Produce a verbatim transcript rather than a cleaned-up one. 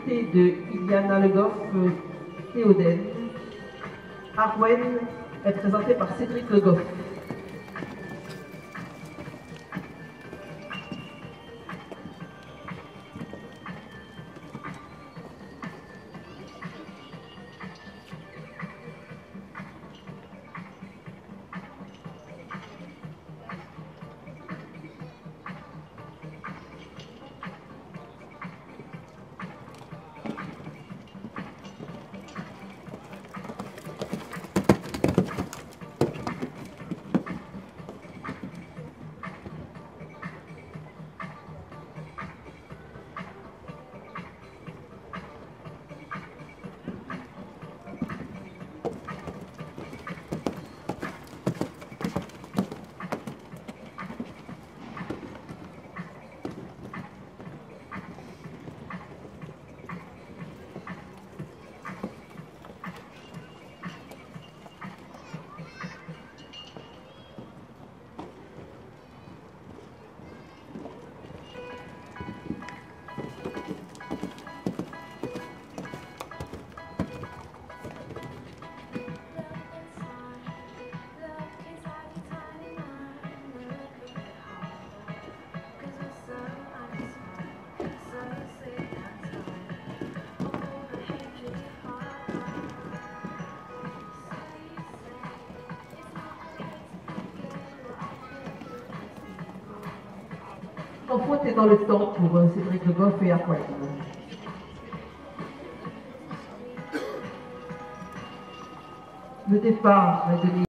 de Iliana Le Goff, Théoden. Arwen est présenté par Cédric Le Goff. En faute est dans le temps pour Cédric Le Goff et Arwen. Le départ est donné.